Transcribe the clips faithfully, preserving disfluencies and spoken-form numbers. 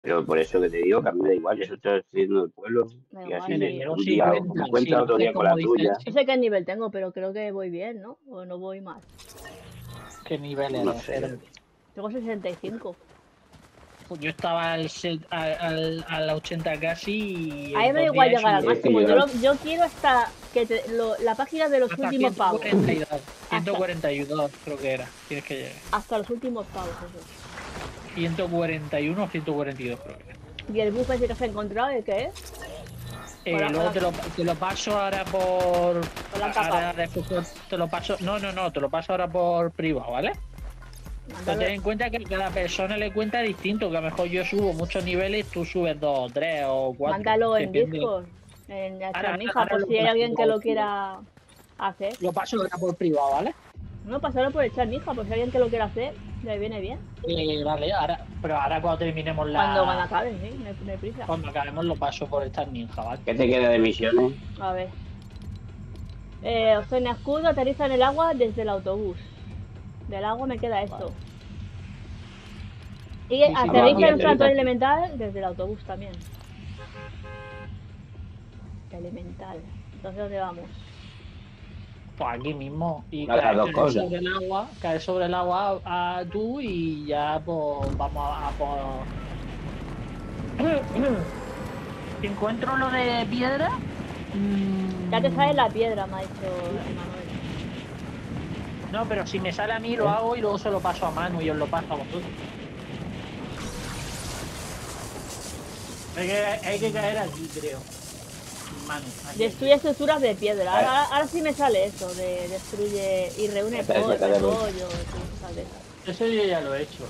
Pero por eso que te digo que a mí me da igual, yo eso estoy haciendo el pueblo. Da Y igual, así En me, sí. el un día cincuenta, con mi sí, cuenta, otro hace día con como la dices, tuya. No sé qué nivel tengo, pero creo que voy bien, ¿no? O no voy mal. ¿qué nivel No eres? sé. Eres- Tengo sesenta y cinco. Yo estaba al, set- al, al, al ochenta casi y A mí en me da dos igual días he llegar al subido. Es que máximo. yo Yo, no- lo- yo quiero hasta que te- lo- la página de los Hasta últimos ciento pavos. cuarenta y dos, Hasta, ciento cuarenta y dos creo que era. Tienes que llegar. hasta los últimos pavos, eso. ciento cuarenta y uno o ciento cuarenta y dos creo que era. ¿Y el buff ese que has encontrado, de qué es? Eh, Hola, luego hola. te lo, te lo paso ahora por. Hola, Ahora capaz. después te lo paso. No, no, no, te lo paso ahora por privado, ¿vale? Pero ten en cuenta que a cada persona le cuenta distinto, que a lo mejor yo subo muchos niveles, tú subes dos, tres o cuatro. Mándalo en depende. Discord, en la Ahora- chamija, ahora por lo si hay paso, alguien que lo- lo quiera hacer. Lo paso ahora por privado, ¿vale? No, pasarlo por el chamija, por si hay alguien que lo quiera hacer, le viene bien. Eh, vale, ahora, pero ahora cuando terminemos la. Cuando, cuando acaben, sí, no hay, no hay prisa. Cuando acabemos lo paso por esta ninja, ¿vale? ¿Qué te queda de misiones? A ver. Eh, obtiene escudo, aterriza en el agua desde el autobús. Del agua me queda esto. Y sí, aterriza abajo, en un aterriza santuario aquí. elemental desde el autobús también. Elemental. Entonces, ¿dónde vamos? Pues aquí mismo. Y Una de las caer, dos caer cosas. sobre el agua, caer sobre el agua a, a tú y ya pues vamos a, a por. Si encuentro lo de piedra. mm, Ya te sale la piedra, me ha dicho Emanuel. No, pero si me sale a mí lo hago y luego se lo paso a Manu y os lo paso a vosotros. Hay que, hay que caer aquí, creo. Manu. Aquí. Destruye estructuras de piedra. Ahora, ahora sí me sale eso, de destruye y reúne Esa es pollo, esa de luz. pollo, cosas de esas. Eso yo ya lo he hecho.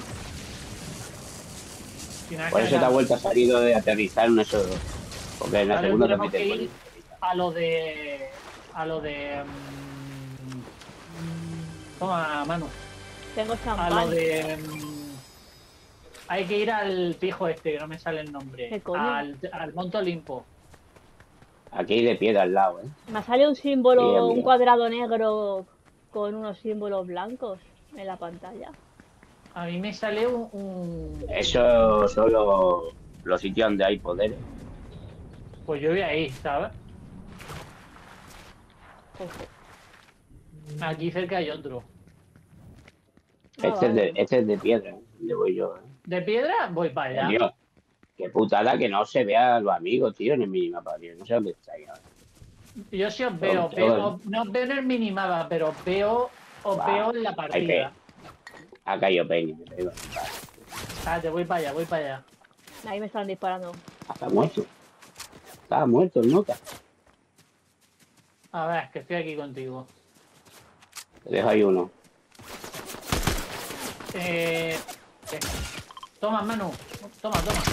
Si nada, Por que eso te ha haga- vuelto a salir de aterrizar en eso. Porque en la Ahora segunda tenemos también te que ir a lo de. A lo de. mm, mm, Toma, Manu. Tengo A lo champán. de. mm, Hay que ir al pijo este, que no me sale el nombre. ¿Qué coño? Al, al Monte Olimpo. Aquí hay de piedra al lado, ¿eh? Me sale un símbolo, Sí, un amigo. cuadrado negro con unos símbolos blancos en la pantalla. A mí me sale un. un- Eso son los, los sitios donde hay poderes. Pues yo voy ahí, ¿sabes? Ojo. Aquí cerca hay otro. Ah, Este, es de, vale. este es de piedra, le voy yo, ¿eh? ¿De piedra? Voy para allá. Tío, qué putada que no se vea a los amigos, tío, en el minimapa, tío. No sé dónde estáis ahora. Yo sí os veo, Todo- veo- todo. no os veo en el minimapa, pero os veo, os Va, veo en la hay partida. Ha caído Peña. Vale. Ah, te voy para allá, voy para allá. Ahí me están disparando. Está muerto. Estaba muerto el nota. A ver, que estoy aquí contigo. Te dejo ahí uno. Eh, eh, Toma, Manu. Toma, toma.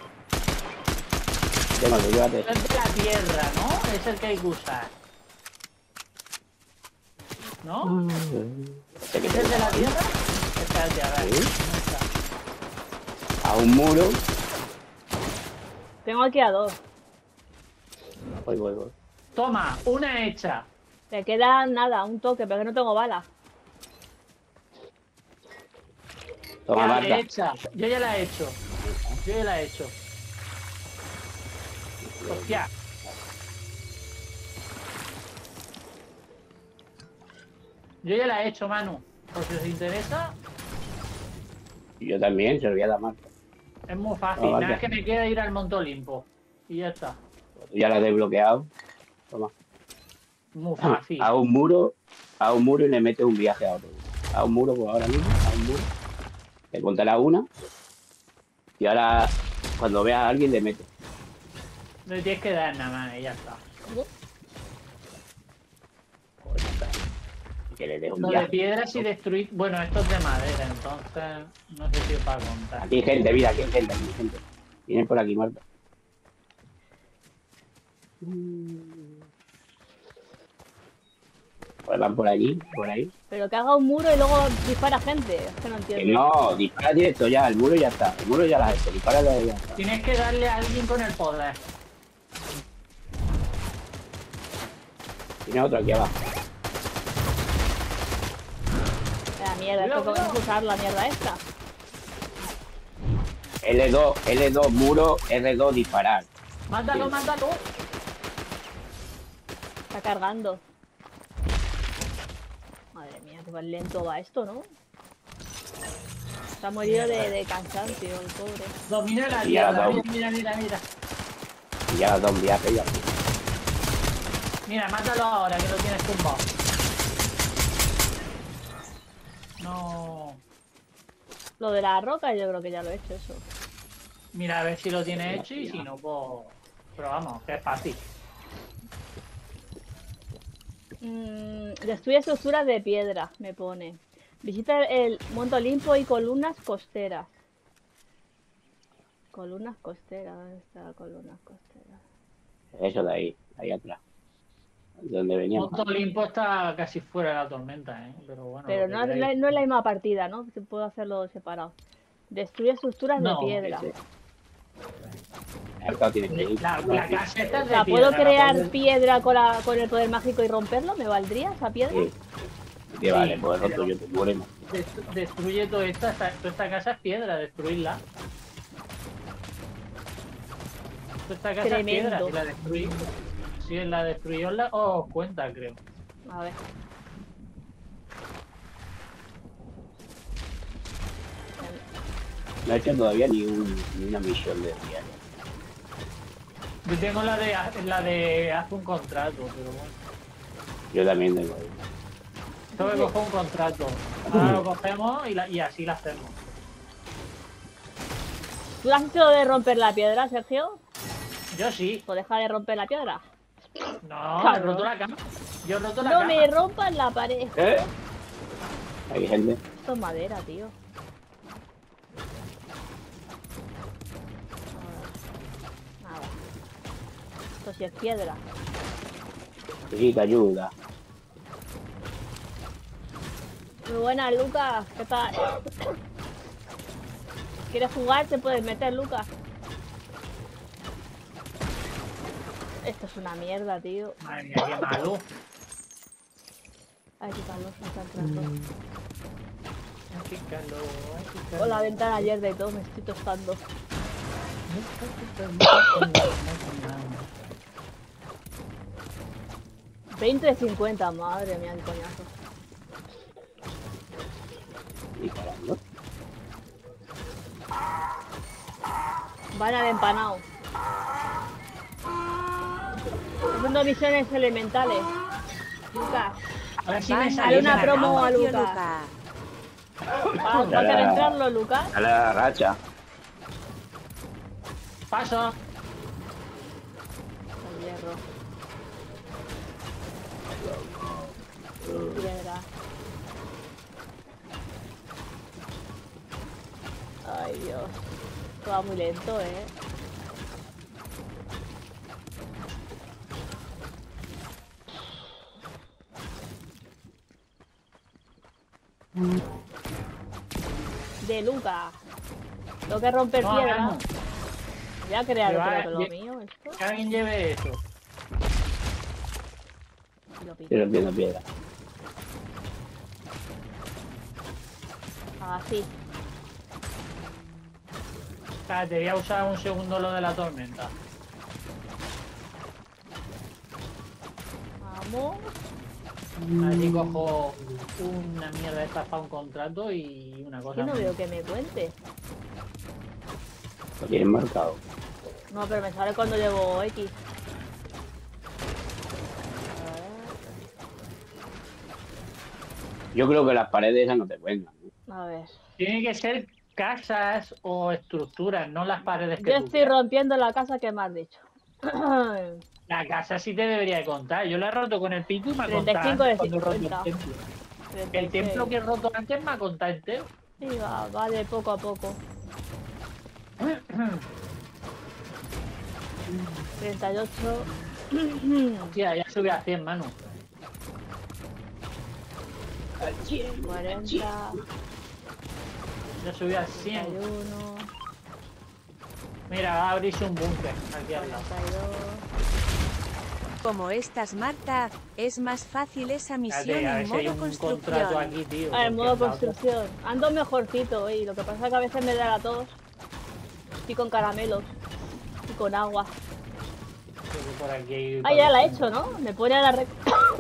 Llévalo, llévate. Es de la tierra, ¿no? Es el que hay que usar. ¿no? Este que ¿Es te el de la da tierra? Espérate, a ver. Sí. ¿Dónde está? a un muro. Tengo aquí a dos. Voy, voy, voy. Toma, una hecha. Me queda nada, un toque, pero que no tengo balas. Toma, Ya, Marta. hecha. Yo ya la he hecho. Yo ya la he hecho. Hostia. Yo ya la he hecho, Manu. Por si os interesa, Yo también, se lo voy a dar a Marta. es muy fácil. Ah, vale. Nada, es que me queda ir al Monte Olimpo. Y ya está. Tú ya la has desbloqueado. Toma. Muy fácil. A un muro, a un muro y le metes un viaje a otro. A un muro, pues ahora mismo, a un muro. Te contará una. Y ahora, cuando veas a alguien, le metes. No le tienes que dar nada más y ya está. Pues ya está. Y que le des un Lo de viaje. piedras y destruir. Bueno, esto es de madera, entonces no sé si os va a contar. Aquí hay gente, mira, aquí hay gente, aquí hay gente. Vienen por aquí, Marta. Pues van por allí, por ahí. Pero que haga un muro y luego dispara gente. Es que no Que entiendo. no, dispara directo ya, el muro ya está. El muro ya la has hecho, dispara ya está. Tienes que darle a alguien con el poder. Tiene otro aquí abajo. La mierda, esto Cuidado, cómo es usar la mierda esta. L dos, L dos, muro, R dos, disparar. Mándalo, Sí. mándalo. Está cargando. Madre mía, qué lento va esto, ¿no? Se ha morido de, de cansancio, el pobre. Domina la Y ya tierra. lo- Mira, mira, mira, mira. Y ya da un viaje ya. Mira, mátalo ahora que lo tienes tumbado. No. Lo de la roca yo creo que ya lo he hecho eso. Mira, a ver si lo tienes hecho y si no, pues... Pero vamos, que es fácil. Mm, destruye estructuras de piedra, me pone. Visita el Monte Olimpo y columnas costeras. Columnas costeras, ¿dónde está columnas costeras? Eso de ahí, ahí atrás. De donde veníamos. Monte Olimpo está casi fuera de la tormenta, ¿eh? Pero bueno. Pero lo no, que es queráis. la- no es la misma partida, ¿no? Se puedo hacerlo separado. Destruye estructuras No, de piedra. Ese. Acá tiene que ir. La, la casa esta O es de sea, piedra, ¿puedo la crear puedes- piedra con, la- con el poder mágico y romperlo? ¿Me valdría esa piedra? Sí. Que vale, Sí, pues pero- roto yo te muero. Dest- Destruye toda esta, esta, toda esta casa es piedra, destruirla. Toda esta casa Tremendo. es piedra, si la destruís, si la destruís os la- os cuenta, creo. A ver. No he hecho todavía ni, un, ni una misión de diario. Yo tengo la de la de haz un contrato, pero bueno. Yo también tengo ahí. Tengo que coger un contrato. Ahora lo cogemos y, la- y así la hacemos. ¿Tú has hecho de romper la piedra, Sergio? Yo sí. ¿O deja de romper la piedra? No, he Cabrón. roto la cama. Yo he roto la No cama. me rompas la pared. ¿Eh? Hay gente. Esto es madera, tío. Nada. Nada. Esto sí es piedra. Sí, te ayuda. Muy buena, Lucas. ¿Qué tal? ¿Quieres jugar? Te puedes meter, Lucas. Esto es una mierda, tío. Madre mía, qué malo. Ay, qué calor me está entrando. Ay, qué calor, ay, qué calor. Con la ventana abierta y todo, me estoy tostando. veinte de cincuenta, madre mía, el coñazo. Y caramba. Van al empanado. Haciendo misiones elementales. Lucas, A ver si me Dale sale una una promo a Tío Lucas. Lucas. ¿vas vas a querer entrarlo, Lucas? A la racha. Paso. El hierro. Piedra. Ay, Dios. Esto va muy lento, ¿eh? De Lucas. Tengo que romper No, piedra. hagamos. Voy a crear Que va- creo que lo que- mío, esto. Que alguien lleve eso. Y lo pico. Estoy rompiendo piedra. Así. Espérate, voy a usar un segundo lo de la tormenta. Vamos. Así cojo una mierda esta para un contrato y una cosa. Que no más. veo que me cuente. Lo tienen marcado. No, pero me sale cuando llevo X. Yo creo que las paredes esas no te cuentan. ¿no? A ver. Tiene que ser casas o estructuras, no las paredes que Yo tú estoy quieras. rompiendo la casa que me has dicho. La casa sí te debería de contar. Yo la he roto con el pico y me ha treinta y contado cinco de antes cuando he roto el cincuenta. templo. treinta y El templo seis. que he roto antes me ha contado entero. Sí, va, va de poco a poco. treinta y ocho. Hostia, ya subí a cien, mano. cuarenta. Ya subí a cien. treinta y uno. Mira, va a abrirse un búnker aquí al lado. cuarenta y dos. Como estás, Marta, es más fácil esa misión Espérate, a ver en si hay modo un contrato construcción. aquí, tío. Ah, en porque modo la otra- construcción. Ando mejorcito, y lo que pasa es que a veces me da la tos. Y con caramelos. Y con agua. Creo que por aquí hay- Ah, ya la he hecho, ¿no? Me pone a la rec...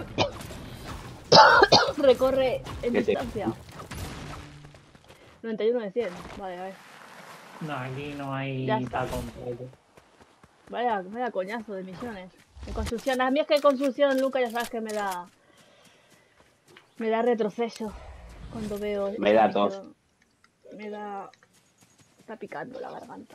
Recorre en ¿Qué te- distancia. noventa y uno de cien. Vale, a ver. No, aquí no hay Ya está. para completo. Vaya, vaya coñazo de misiones. En construcción. A mí es que en construcción, Luca, ya sabes que me da... Me da retroceso. Cuando veo... Me esa da tos. misión. Me da... Está picando la garganta.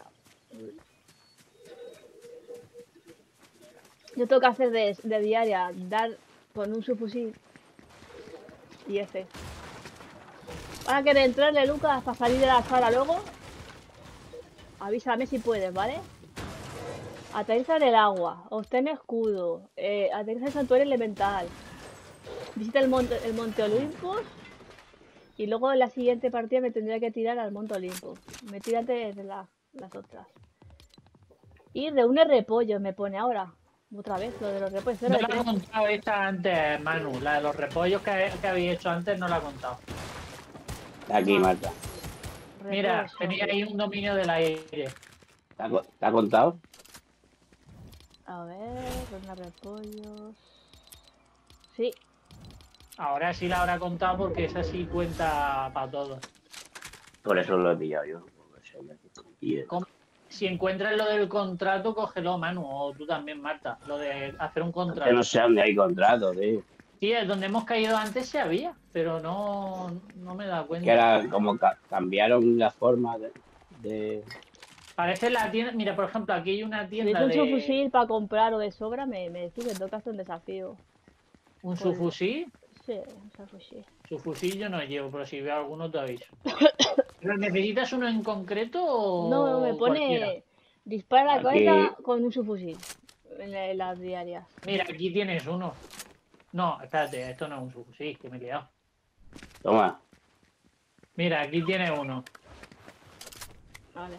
Yo tengo que hacer de, de diaria, dar con un subfusil y este. Vas a querer entrarle, Lucas, para salir de la sala luego. Avísame si puedes, ¿vale? Aterriza en el agua, obtén escudo, eh, aterriza en el santuario elemental, visita el monte, el monte Olympus y luego en la siguiente partida me tendría que tirar al monte Olympus. Me tira antes de la- las otras. Y reúne repollos, me pone ahora. Otra vez, lo de los repollos. cero No de la he tres. contado esta antes, Manu. La de los repollos que, que habéis hecho antes no la he contado. Aquí, Ah. Marta. Mira, Repollo. tenía ahí un dominio del aire. ¿Te ha, co- te ha contado? A ver, reúne repollos. Sí, Ahora sí la habrá contado porque esa sí cuenta para todos. Por eso lo he pillado yo. Porque soy aquí. Y, eh, Com- Si encuentras lo del contrato, cógelo, Manu, o tú también, Marta. Lo de hacer un que contrato. no sé dónde hay contrato, tío. Sí, es donde hemos caído antes se había, pero no, no me he dado cuenta. Que era como ca- cambiaron la forma de... de- Parece la tienda. Mira, por ejemplo, aquí hay una si veis tienda un de subfusil para comprar o de sobra, me, me decís que toca hacer un desafío. un subfusil. Sí, un subfusil. Subfusil yo no llevo, pero si veo alguno te aviso. ¿Pero necesitas uno en concreto o No, no, me cualquiera? pone dispara la Aquí- cabeza con un subfusil en, la- en las diarias. Mira, aquí tienes uno. No, espérate, esto no es un subfusil, que me he liado. Toma. Mira, aquí tienes uno. Vale.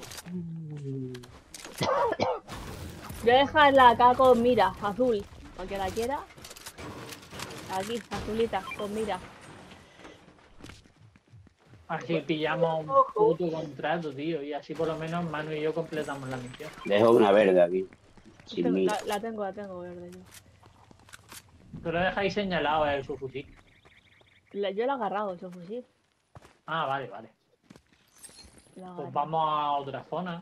Voy a dejarla acá con mira, azul, para que la quiera. Aquí, azulita, con mira. Así pillamos un puto contrato, tío. Y así por lo menos Manu y yo completamos la misión. Dejo una verde aquí. Sin Tengo- mí. la, la tengo, la tengo verde yo. Tú lo dejáis señalado el subfusil. La- yo la he agarrado, el subfusil. Ah, vale, vale. La he Pues agarrado. vamos a otra zona.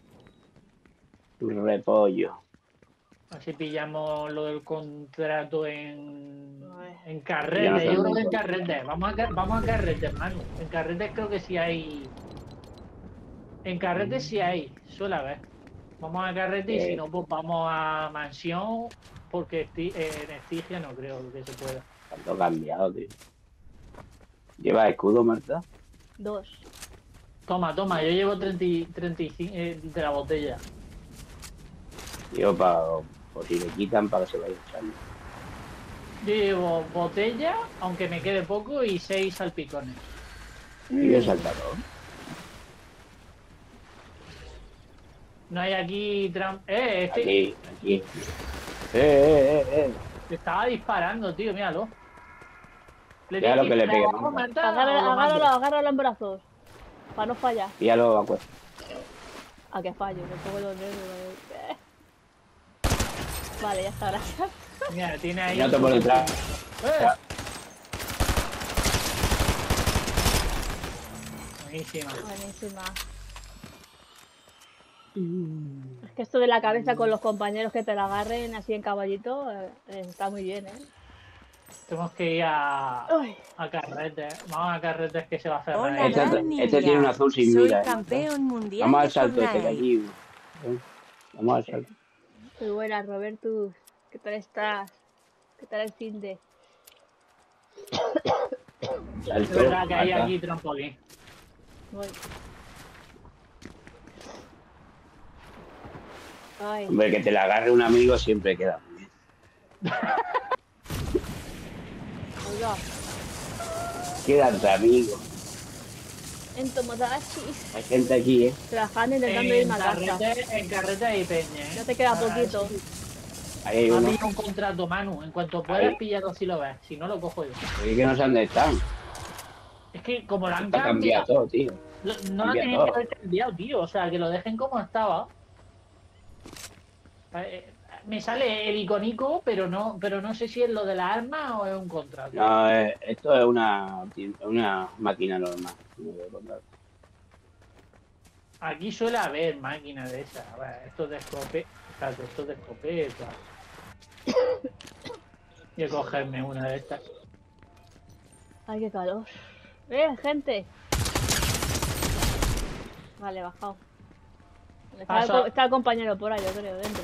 Un repollo. Así pillamos lo del contrato en, A ver. en Ya no carrete. sé Yo creo dónde que en encontrar. carrete. Vamos a, ca- vamos a carrete, hermano. En carrete creo que sí hay. En carrete sí hay. Suele haber. Vamos a carrete y Eh. si no, pues vamos a mansión. Porque esti- eh, en Estigia no creo que se pueda. Tanto cambiado, tío. ¿Lleva escudo, Marta? Dos. Toma, toma, yo llevo treinta y, treinta y cinco eh, de la botella. Yo para... Por si le quitan para que se vaya echando. Yo llevo botella, aunque me quede poco, y seis salpicones. Y el saltador. No hay aquí tram... Eh, este Aquí, aquí. Eh, eh, eh, eh. te estaba disparando, tío, míralo. Le Ya lo tienes que le disparar pegue, abajo, Marta. Marta, Agárralo, o lo agárralo, mato. agárralo en brazos. Para no fallar. Píllalo a cuesta. A que fallo, me pongo los dedos. eh. Vale, ya está, gracias. Mira, tiene ahí... No un te puedo subfusil. entrar. ¡Eh! Ya. Buenísima. Buenísima. Es que esto de la cabeza con los compañeros que te la agarren así en caballito eh, eh, está muy bien, ¿eh? Tenemos que ir a, Uy, a carretes. Vamos a carretes que se va a cerrar. Hola, ahí. Este- Dan este Ninja. tiene un azul sin Soy mira, ¿eh? campeón mundial Vamos de al salto este de Fortnite. allí. ¿eh? Vamos al salto. muy buena, Robertus. ¿Qué tal estás? ¿Qué tal el fin de? Es Salto. verdad que hay Marta. aquí trampolín. Voy. Ay, Hombre, que te la agarre un amigo siempre queda muy bien. oiga. Queda entre amigos. En Tomodachi. Hay gente aquí, ¿eh? Trabajando intentando En irme a casa. carrete, en carrete hay peña, ¿eh? Ya te queda Ah, poquito. sí. Ahí hay Ha uno. pillado un contrato, Manu. En cuanto puedas, Ahí. píllalo si lo ves. Si no, lo cojo yo. Es que no sé dónde están. Es que como lo han Está cambiado cambiado, todo, tío. Lo- No lo Cambia tenían que todo. haber cambiado, tío. O sea, que lo dejen como estaba. Eh, Me sale el icónico, pero no, pero no sé si es lo de la arma o es un contrato. No, eh, esto es una, una máquina normal. No debe contar. Aquí suele haber máquinas de esas. A ver, esto es de escopeta. Espérate, esto es de escopeta. Voy a cogerme una de estas. Ay, qué calor. ¡Eh, gente! Vale, bajado. Está, Pasa. el, co- está el compañero por ahí, yo creo, dentro.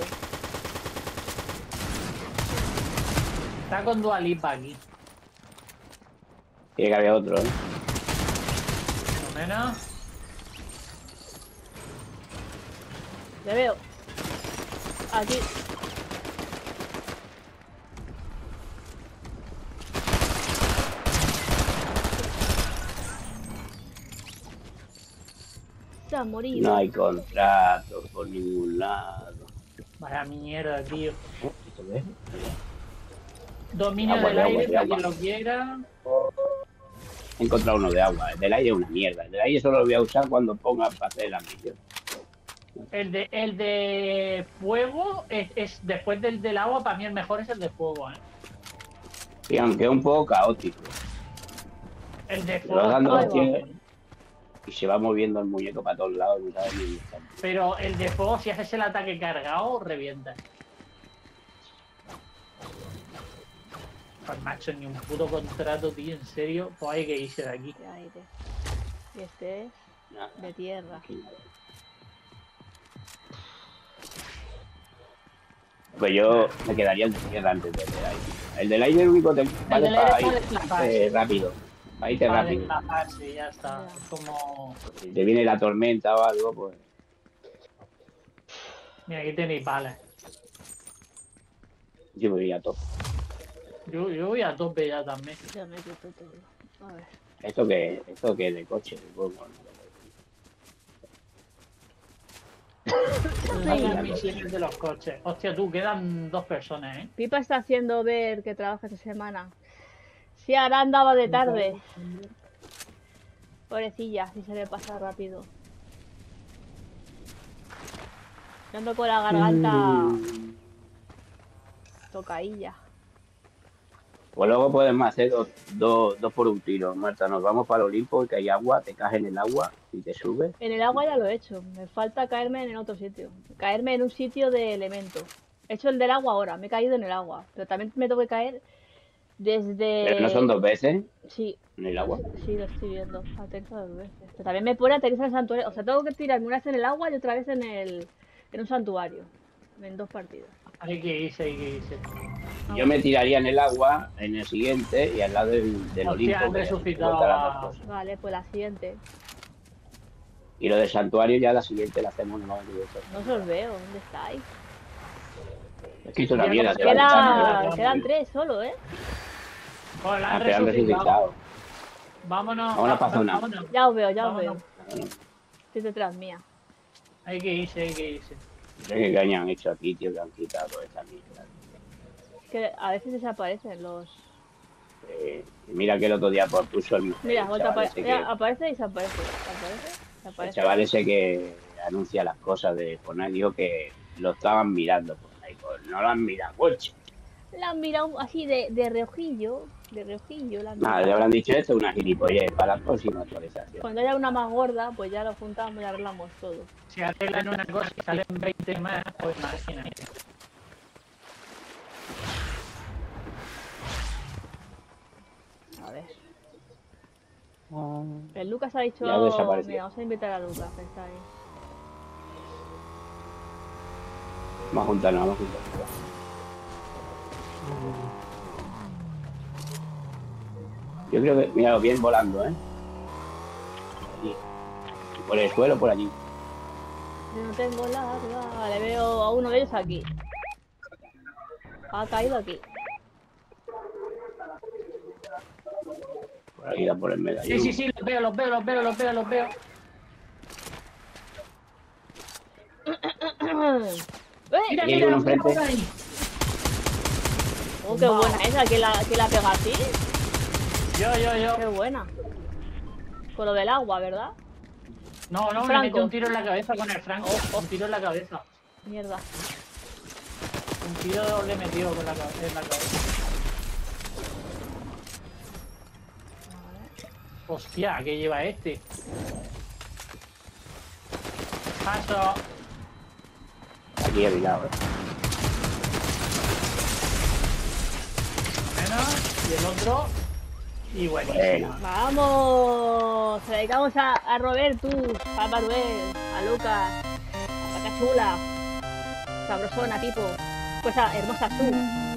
Está con Dualipa aquí. Tiene que haber otro, ¿eh? Más o menos. Le veo. Aquí. Se ha morido. No hay contratos por ningún lado. Vaya mierda, tío. ¿Esto qué es? Dominio Agua, del de aire agua, de para quien agua. lo quiera. He encontrado uno de agua. El del aire es una mierda. El del aire solo lo voy a usar cuando ponga para hacer la misión. El de, el de fuego es, es después del del agua, para mí el mejor es el de fuego, ¿eh? Y aunque es un poco caótico. El de Te fuego. vas dando Ay, los va. tiros y se va moviendo el muñeco para todos lados. No sabes ni dónde está. Pero el de fuego, si haces el ataque cargado, revienta. Pues macho, ni un puto contrato, tío, en serio. Pues hay que irse de aquí. De aire. Y este es Nada, de tierra. aquí nada. Pues yo me quedaría el de tierra antes del del aire. El del aire es el único que vale del para aire ir para desplazarse. eh, rápido. Para irte Para rápido. desplazarse, ya está. Ya. Es como... Si te viene la tormenta o algo, pues Mira, aquí tenéis balas. yo me iría a todo. Yo, yo voy a tope ya también. Ya me quito todo. A ver. Esto que esto que es de coche, supongo. Las transmisiones de los coches. Hostia, tú, quedan dos personas, ¿eh? Pipa está haciendo ver que trabaja esta semana. Sí, ahora andaba de tarde. Pobrecilla, si se le pasa rápido. Yo ando con la garganta tocailla. Pues luego podemos hacer dos, dos, dos por un tiro, Marta. Nos vamos para el Olimpo, que hay agua, te caes en el agua y te subes. En el agua ya lo he hecho. Me falta caerme en otro sitio. Caerme en un sitio de elementos. He hecho el del agua ahora. Me he caído en el agua. Pero también me tengo que caer desde... Pero no son dos veces Sí, en el agua. sí, lo estoy viendo. Aterriza dos veces. Pero también me pone aterrizar en el santuario. O sea, tengo que tirarme una vez en el agua y otra vez en el en un santuario. En dos partidas. Hay que irse, hay que irse. Yo me tiraría en el agua, en el siguiente, y al lado del, del Hostia, Olimpo. han que resucitado junta las a- dos cosas. Vale, pues la siguiente. Y lo del santuario ya la siguiente la hacemos en el No se os veo. ¿Dónde estáis? Es que hizo una Ya, mierda. no, se va Queda... echando, ¿no? Quedan tres solo, ¿eh? Pues la Ah, han pero han resucitado. resucitado. Vámonos. Vámonos pa' zona. vámonos. Ya os veo, ya os Vámonos. veo. Bueno, Estoy detrás mía. Hay que irse, hay que irse. no sé qué caña han hecho aquí, tío, que han quitado esta mierda. Que a veces desaparecen los... Eh, mira que el otro día pues, puso el, Mira, el vuelta chaval apa- ese mira, que, aparece y desaparece. Aparece, el desaparece. chaval ese que anuncia las cosas de Fortnite, dijo que lo estaban mirando por ahí. Pues no lo han mirado, coche. La han mirado así de, de reojillo. De reojillo la han Nada, mirado. le habrán dicho esto, una gilipollez para la próxima actualización. Cuando haya una más gorda, pues ya lo juntamos y arreglamos todo. Si arreglan una cosa y salen veinte más, pues imagínate. A ver. El Lucas ha dicho... Ya desapareció. Mira, vamos a invitar a Lucas, que está ahí. Vamos a juntarnos, vamos a juntarnos. Yo creo que, mira, bien volando, ¿eh? Allí. Por el suelo, por allí. Yo no tengo larga. Vale, veo a uno de ellos aquí. Ha caído aquí. Por aquí, por el medallón. Sí, sí, sí, los veo, los veo, los veo, los veo, los veo. ¡Eh! Mira, Aquí hay mira, uno los veo enfrente. por ahí. Oh, qué buena esa. ¿Quién la, quién la pega así? Yo, yo, yo. Qué buena. Con lo del agua, ¿verdad? No, no, le Franco. mete un tiro en la cabeza con el Franco. Un tiro en la cabeza. Mierda. Un tiro le metió con la, cabe- en la cabeza. Hostia, ¿qué lleva este? Paso. Aquí a mi lado, eh. Menos. Y el otro. Y buenísimo. Bueno. ¡Vamos! Se dedicamos a, a Robertus, a Manuel, a Lucas, a Pacachula, sabrosona, tipo, pues a hermosa tú.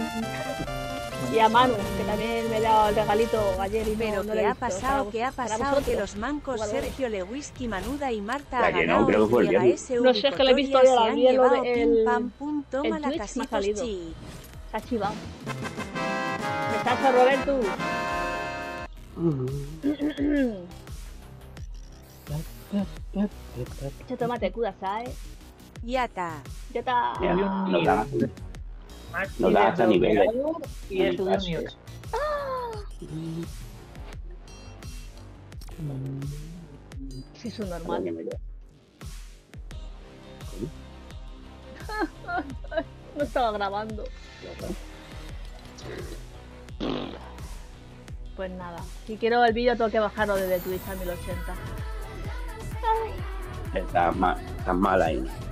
Y a Manu, que también me ha dado el regalito ayer y no, Pero no lo ¿qué he ha visto. pasado? Para ¿Qué ha vos- para pasado? Que vosotros, los mancos jugadores. Sergio Lewiski, Manuda y Marta La ha que no, ganado creo que fue el y a la viernes. S V No sé, es que lo he visto Cotoria ahora, se han vi lo de llevado el- pim pam pum, toma el la Twitch me ha casitos salido. chi. Se ha chivado. ¡Besazo, Robertus! Che, tomate, kudasai. Yata. Ya está. Ya, Había un no da. nivel. No da hasta niveles. Y esto de un Paso. Newt. Sí, es un normal. No estaba grabando. Pues nada, si quiero el vídeo tengo que bajarlo desde Twitch a mil ochenta. Está mal, está mal ahí.